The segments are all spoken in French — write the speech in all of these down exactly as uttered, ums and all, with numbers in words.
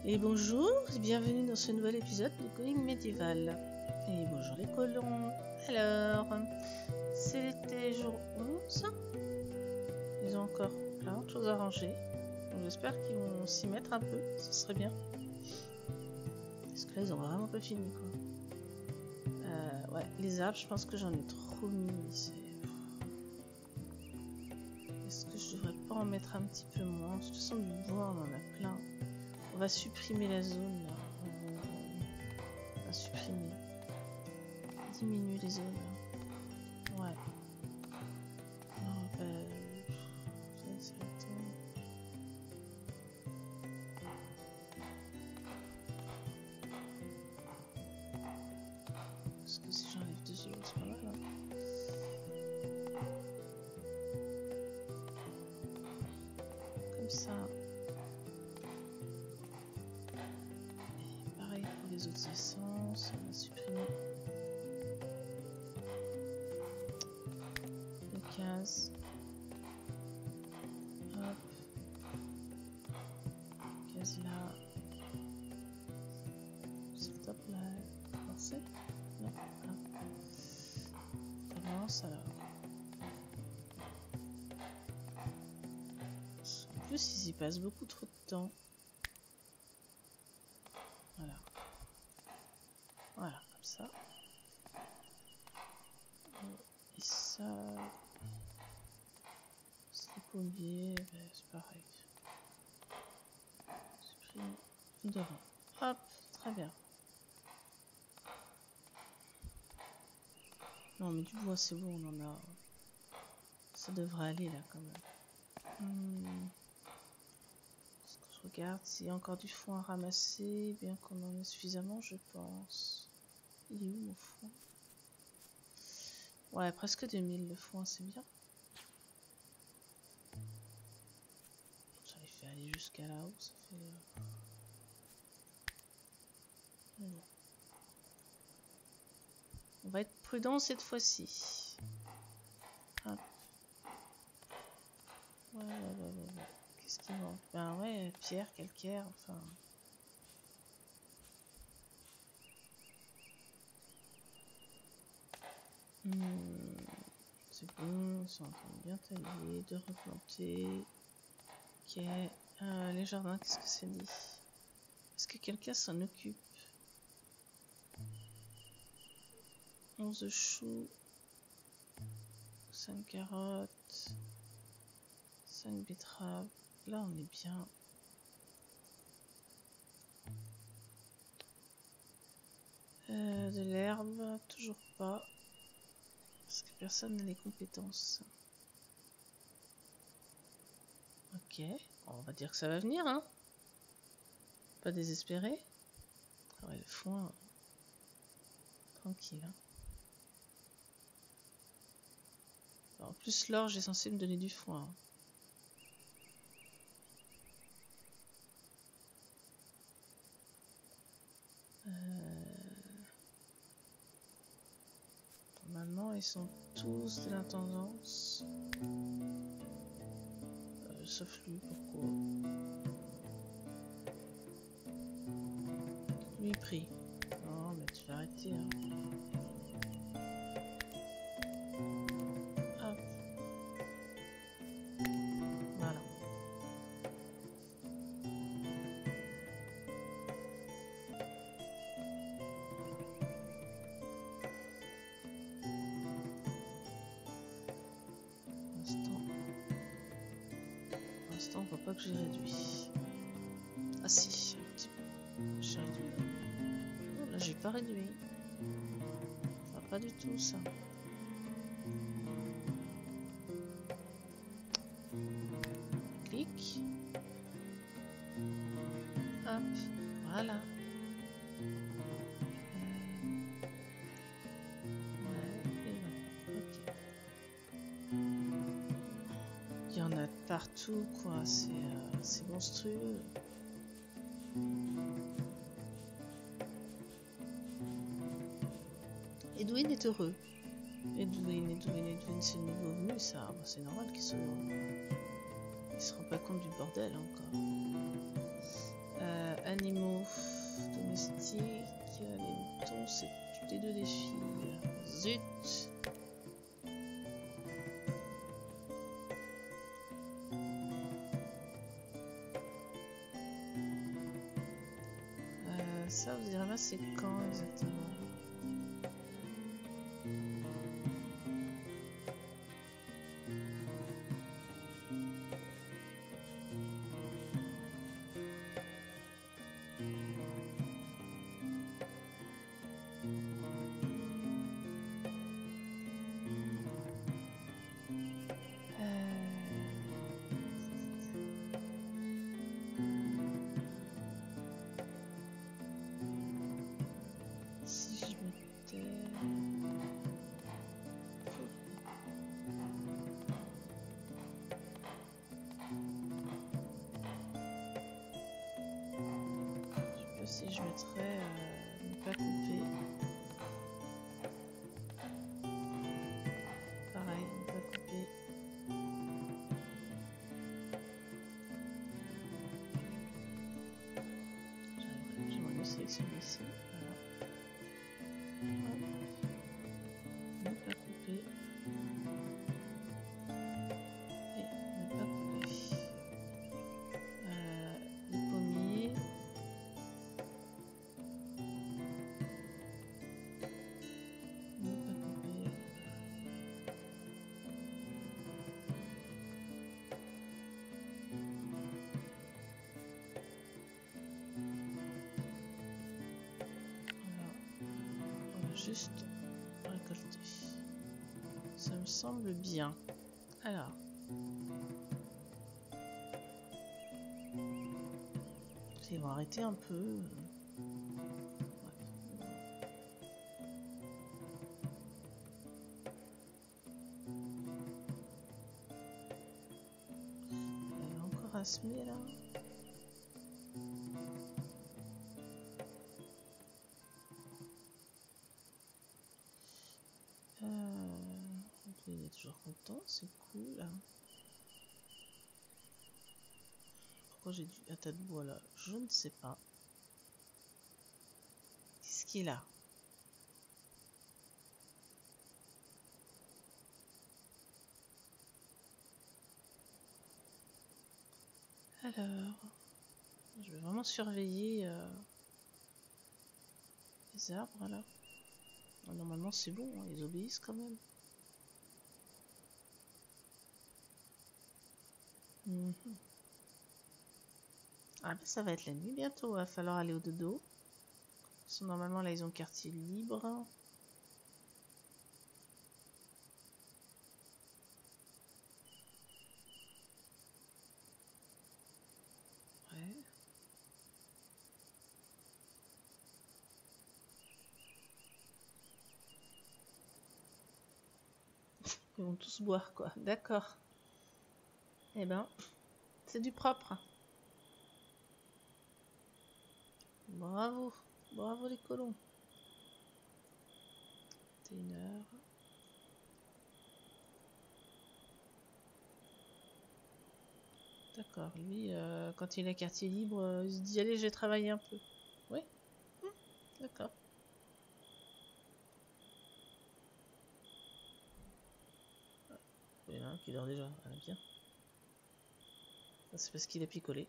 Et bonjour, bienvenue dans ce nouvel épisode de Going Medieval. Et bonjour les colons. Alors, c'était jour onze. Ils ont encore plein de choses à ranger. J'espère qu'ils vont s'y mettre un peu, ce serait bien. Parce que là, ils ont vraiment pas fini, quoi. Euh, ouais, les arbres, je pense que j'en ai trop mis. Est-ce que je devrais pas en mettre un petit peu moins? De toute façon, du bois, on en a plein. On va supprimer la zone, là. On va supprimer. Diminuer les zones, là. Ouais. Non, bah... ça, ça attend. Parce que si j'enlève deux zones, c'est pas mal, hein. Comme ça. Et pareil pour les autres essences, on va supprimer les cases. Hop. Case là. C'est top là. Avancé? Non. Ah. Avance alors. En plus, ils y passent beaucoup trop de temps. Voilà. Voilà, comme ça. Et ça... C'est pommier, ben, c'est pareil. Supprimer devant. Hop, très bien. Non, mais du bois, c'est bon, on en a... Ça devrait aller, là, quand même. Hmm. Est-ce que je regarde s'il y a encore du foin à ramasser, bien qu'on en ait suffisamment, je pense. Il est où, mon foin? Ouais, presque deux mille, le foin, c'est bien. Ça les fait aller jusqu'à là-haut, ça fait... Bon. On va être prudent cette fois-ci. Hop. Ouais, ouais, ouais, ouais, ouais. Qu'est-ce qu'il manque? Ben ouais, pierre, calcaire, enfin... Hmm, c'est bon, ils sont en train de bien tailler, de replanter. Ok. Euh, les jardins, qu'est-ce que c'est dit? Est-ce que quelqu'un s'en occupe? onze choux. cinq carottes. cinq betteraves. Là, on est bien. Euh, de l'herbe, toujours pas. Parce que personne n'a les compétences. Ok, on va dire que ça va venir, hein. Pas désespéré. Ah ouais, le foin. Tranquille, hein. Alors, en plus, l'orge est censé me donner du foin. Euh... Normalement, ils sont tous de l'intendance. Euh, sauf lui, pourquoi? Lui, pris. Non, mais tu vas arrêter, hein. Hop. Voilà. Pour l'instant, on voit pas que j'ai réduit. Ah si, un petit peu. J'ai réduit. Oh, là, j'ai pas réduit. Ça va pas du tout, ça. Clic. Hop. Voilà. Il y en a partout, quoi. C'est euh, monstrueux. Edwin est heureux. Edwin, Edwin, Edwin, c'est le nouveau venu, ça. Bon, c'est normal qu'il soit heureux. Il se rend pas compte du bordel encore. Euh, animaux domestiques, les moutons, c'est toutes les deux des filles. Zut! Euh, ça, vous direz, c'est quand exactement? Si je mettrais euh, ne pas couper. Pareil, ne pas couper. J'aimerais bien sélectionner ici. Voilà. Hop. Ne pas couper. Et ne pas couper. Euh, les pommiers. Juste récolter. Ça me semble bien. Alors. Ils vont arrêter un peu. Ouais. Elle va encore à semer là. Il est toujours content, c'est cool. Pourquoi j'ai du un tas de bois là? Je ne sais pas. Qu'est-ce qu'il a? Alors, je vais vraiment surveiller euh, les arbres là. Normalement c'est bon, hein, ils obéissent quand même. Mmh. Ah ben ça va être la nuit bientôt, il va falloir aller au dodo. Parce que normalement là ils ont le quartier libre. Ouais. Ils vont tous boire quoi, d'accord. Eh ben, c'est du propre. Bravo, bravo les colons. C'était une heure. D'accord, lui, euh, quand il a quartier libre, euh, il se dit allez, je vais travailler un peu. Oui, mmh, d'accord. Il y en a un qui dort déjà, ah, bien. C'est parce qu'il a picolé.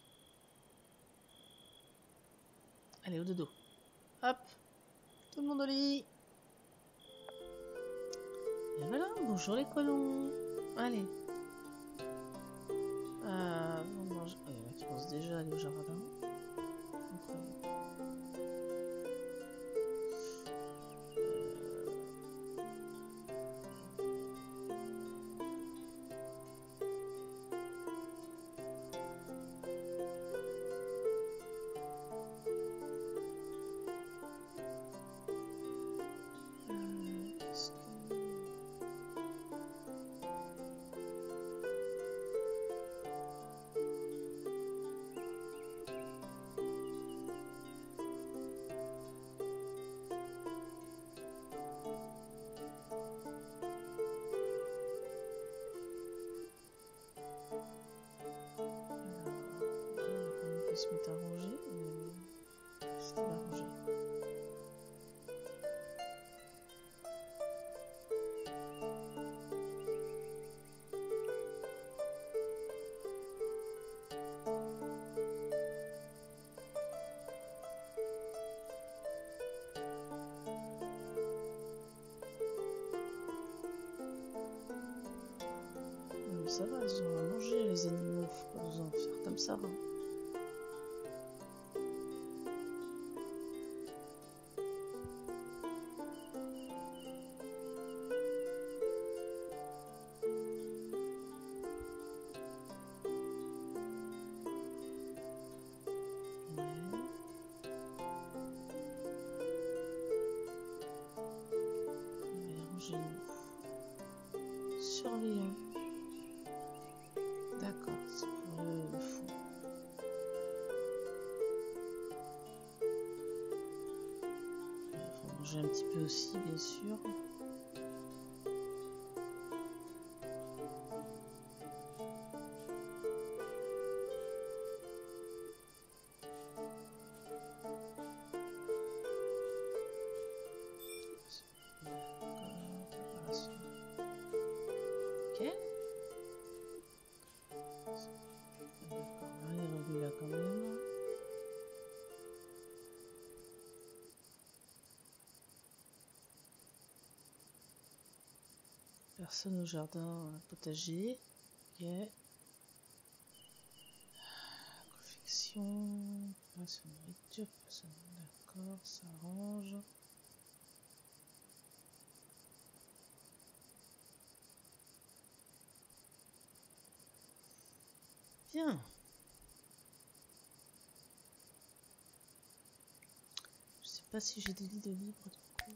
Allez, au dodo. Hop, tout le monde au lit. Et voilà, bonjour les colons. Allez. Euh, on mange. Oh, il y en a qui pensent déjà aller au jardin. Se mettre à ranger, mais ça va, ils ont à manger les animaux, faut pas vous en faire comme ça. Hein. Surveillons. D'accord, c'est pour le, le fond. Il faut manger un petit peu aussi, bien sûr. Personne au jardin potager. Ok. Confection. Préparation de nourriture. Personne. D'accord, ça arrange. Bien. Je sais pas si j'ai des lits de libre du coup.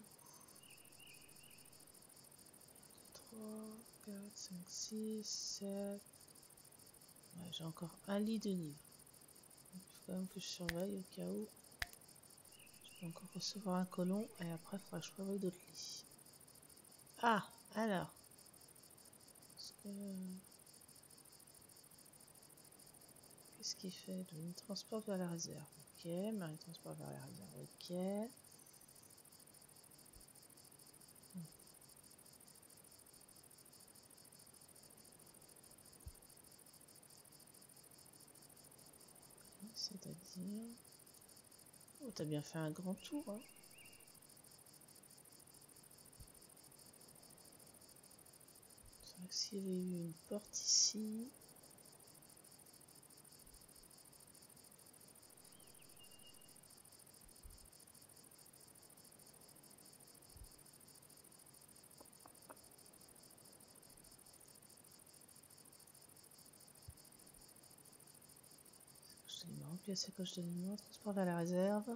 trois, quatre, cinq, six, sept. Ouais, j'ai encore un lit de livre. Il faut quand même que je surveille au cas où. Je peux encore recevoir un colon et après il faudra que je prévoie d'autres lits. Ah, alors. Est-ce que... Qu'est-ce qu'il fait? Il transporte vers la réserve. Ok, Marie transporte vers la réserve. Ok. Hmm. C'est-à-dire... Oh, t'as bien fait un grand tour, hein. C'est vrai que s'il y avait eu une porte ici... Remplir sa coche d'aliments, transport vers la réserve.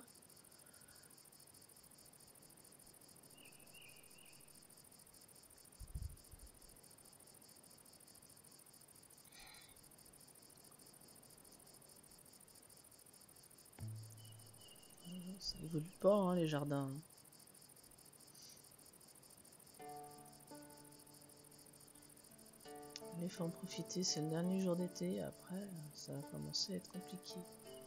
Ça évolue pas, hein, les jardins. Mais il faut en profiter, c'est le dernier jour d'été. Après, ça va commencer à être compliqué.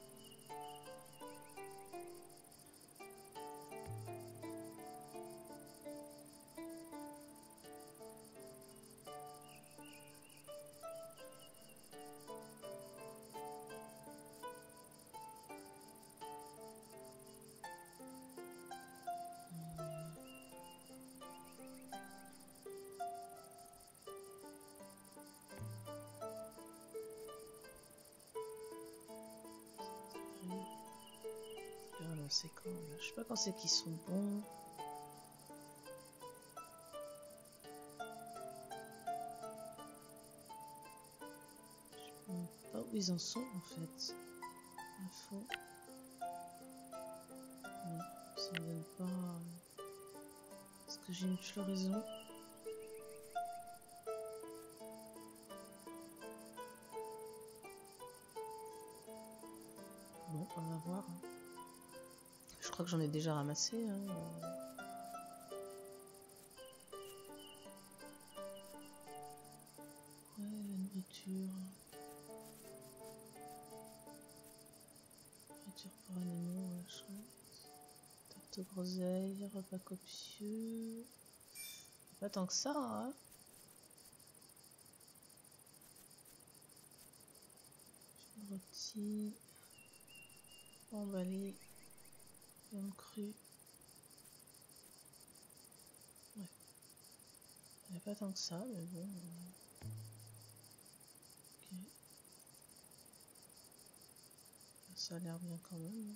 C'est quand là, je sais pas quand c'est qu'ils sont bons. Je sais même pas où ils en sont en fait. Info. Non, ça me donne pas. Est-ce que j'ai une floraison? Bon, on va voir. Je crois que j'en ai déjà ramassé. Hein. Ouais, la nourriture. Nourriture pour animaux, la chouette. Tarte aux groseilles, repas copieux. Pas tant que ça, hein. Rôti. Emballé. Viande crue. Ouais. Il n'y a pas tant que ça, mais bon. Ça a l'air bien quand même.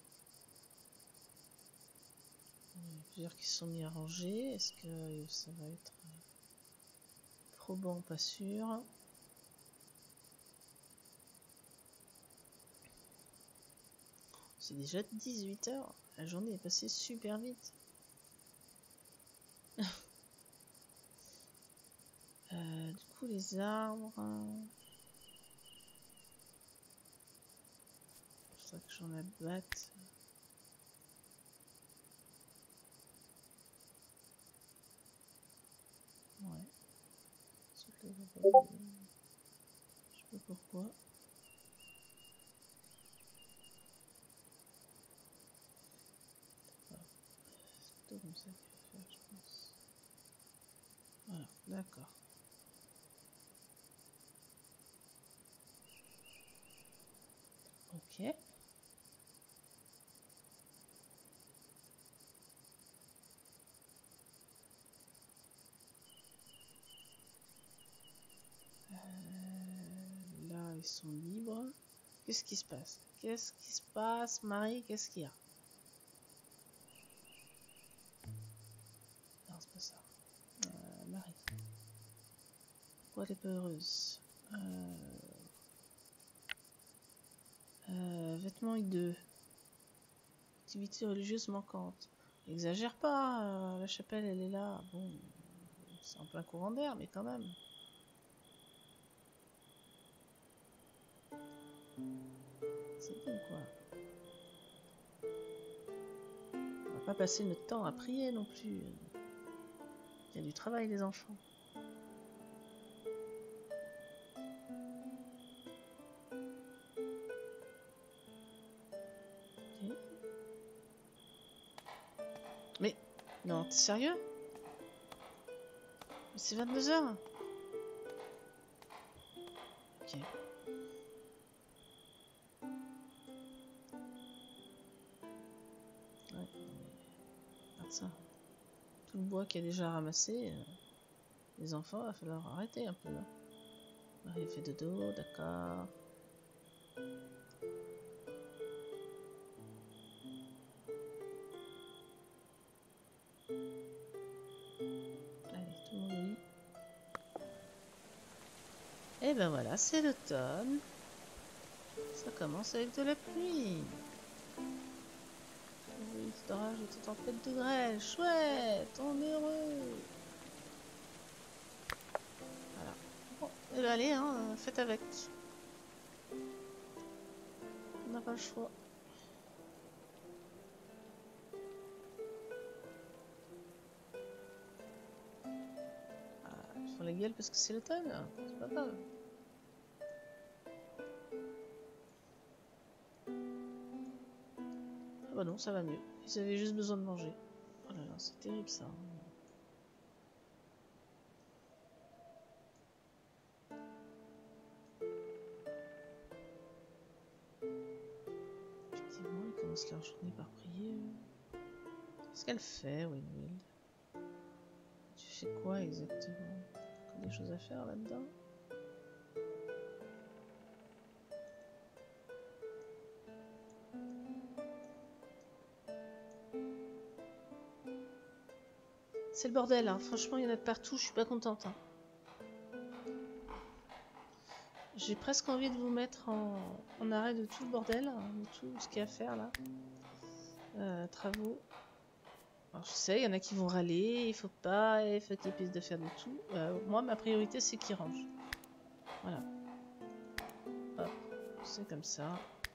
Il y a plusieurs qui se sont mis à ranger. Est-ce que ça va être probant? Pas sûr. C'est déjà dix-huit heures. La journée est passée super vite. euh, du coup, les arbres... Il faudrait que j'en abatte. Ouais. Je sais pas pourquoi. C'est plutôt comme ça qu'il faut faire, je pense. Voilà, d'accord. Ok. Euh, là, ils sont libres. Qu'est-ce qui se passe? Qu'est-ce qui se passe, Marie? Qu'est-ce qu'il y a? Non, c'est pas ça. Euh, Marie. Pourquoi elle est pas heureuse? euh... Euh, vêtements hideux. Activité religieuse manquante. Exagère pas, euh, la chapelle elle est là. Bon, c'est en plein courant d'air, mais quand même. C'est bon quoi. On va pas passer notre temps à prier non plus. Il y a du travail les enfants. Okay. Mais, non, t'es sérieux? C'est vingt-deux heures? Ok. Ouais, regarde ça. Tout le bois qui est déjà ramassé. Euh, les enfants, il va falloir arrêter un peu là. Marie fait dodo, d'accord. Allez, tout le monde au lit. Et ben voilà, c'est l'automne. Ça commence avec de la pluie. Oui, d'orage et de tempête de grêle. Chouette, on est heureux. Voilà. Bon, et ben allez, hein, faites avec. On n'a pas le choix. Ah, ils font la gueule parce que c'est l'automne. C'est pas grave. Ah bah non, ça va mieux. Ils avaient juste besoin de manger. Oh là là, c'est terrible ça. Effectivement, ils commencent leur journée par prier. Qu'est-ce qu'elle fait, Winwild? Tu fais quoi exactement? T'as des choses à faire là-dedans? C'est le bordel, hein. Franchement, il y en a de partout, je suis pas contente. Hein. J'ai presque envie de vous mettre en, en arrêt de tout le bordel, hein, de tout ce qu'il y a à faire là. Euh, travaux. Alors, je sais, il y en a qui vont râler, il faut pas, il faut qu'ils puissent de faire de tout. Euh, moi, ma priorité, c'est qu'ils rangent. Voilà. Hop, c'est comme ça.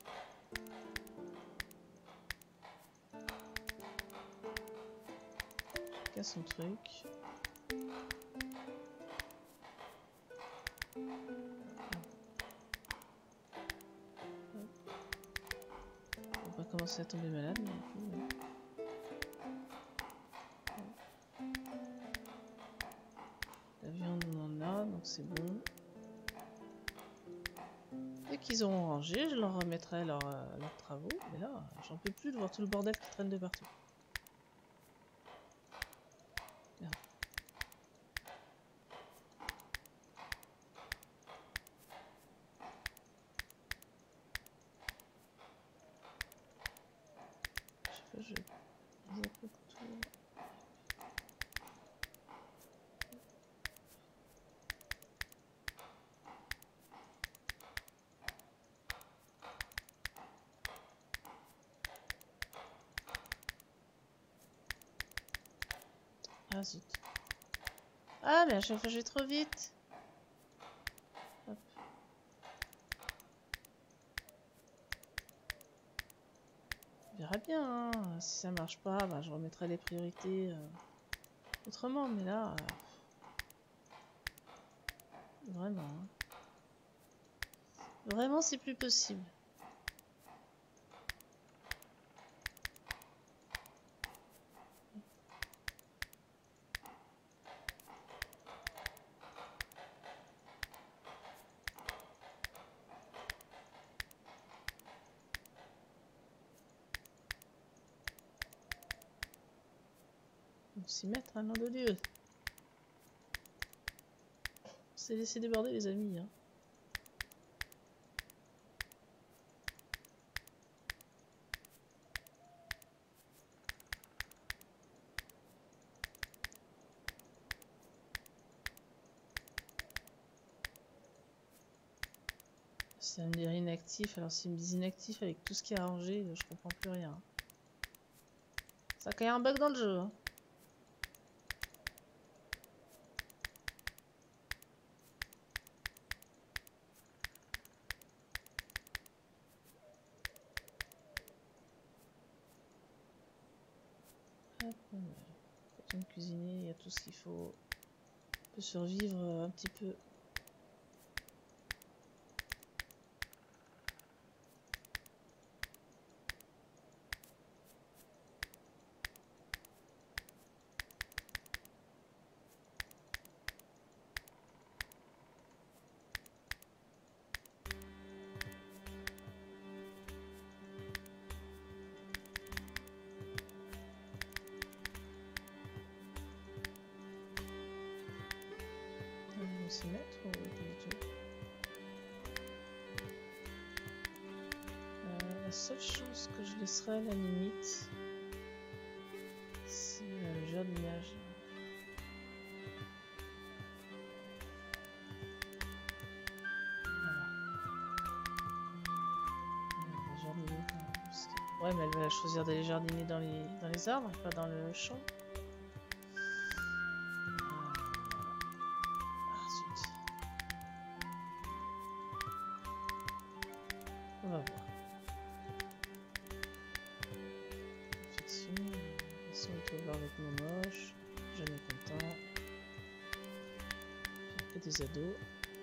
Chacun son truc. On va pas commencer à tomber malade non plus. Hein. La viande, on en a, donc c'est bon. Dès qu'ils auront rangé, je leur remettrai leur, euh, leurs travaux. Mais là, j'en peux plus de voir tout le bordel qui traîne de partout. Merde. que je zappe tout. Ah zut. Ah mais à chaque fois je vais trop vite. Hop. On verra bien, hein. Si ça marche pas, bah, je remettrai les priorités euh, autrement, mais là... Euh, vraiment. Hein. Vraiment c'est plus possible. Faut s'y mettre, un nom de Dieu. On s'est laissé déborder les amis. Hein. Ça me dit inactif, alors s'ils me disent inactif avec tout ce qui est arrangé, je comprends plus rien. Ça a quand même un bug dans le jeu. Hein. Hop, quand on cuisiner, il y a tout ce qu'il faut. On peut survivre un petit peu. S'y mettre ou pas du tout. Euh, la seule chose que je laisserai à la limite, c'est euh, le jardinage. Voilà. Elle va jardiner dans... Ouais, mais elle va choisir d'aller jardiner dans les, dans les arbres et pas dans le champ. On va voir. Affection, ils sont voir avec mon moche, jamais content. J'ai que des ados.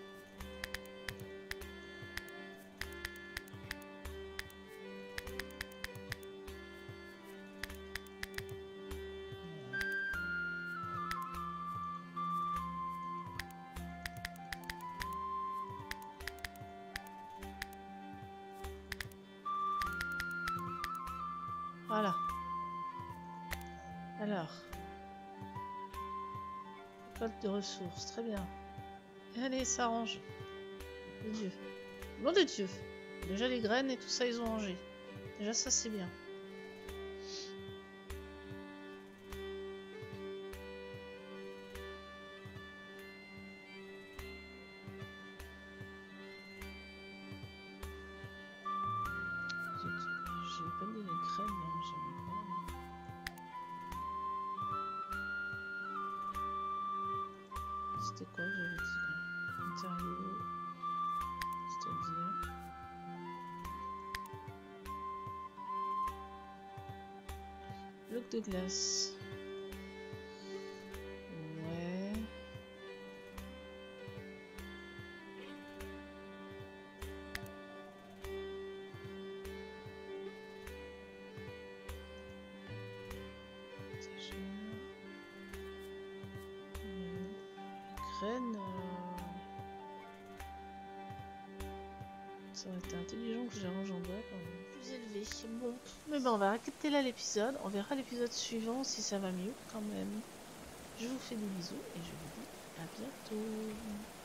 Voilà. Alors. Récolte de ressources, très bien. Allez, ça range. Mon Dieu. Nom de Dieu. Déjà les graines et tout ça, ils ont rangé. Déjà ça, c'est bien. J'ai pas dit les graines, non, j'en ai pas. C'était quoi que j'avais dit là? Matériaux. C'est-à-dire. Bloc de glace. Ouais. Graines. Euh... Ça aurait été intelligent que je les range en bas quand même. Plus élevé. Bon. Mais ben on va arrêter là l'épisode. On verra l'épisode suivant si ça va mieux quand même. Je vous fais des bisous et je vous dis à bientôt.